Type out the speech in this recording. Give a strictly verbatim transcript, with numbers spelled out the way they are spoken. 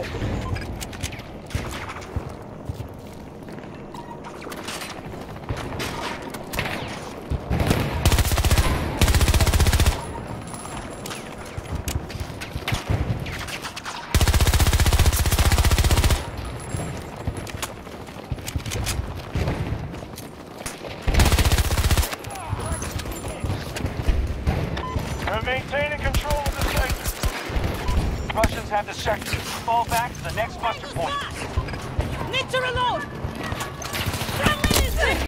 We're maintaining control of the sector. Russians have the sector. Fall back to the next muster point. Need to reload!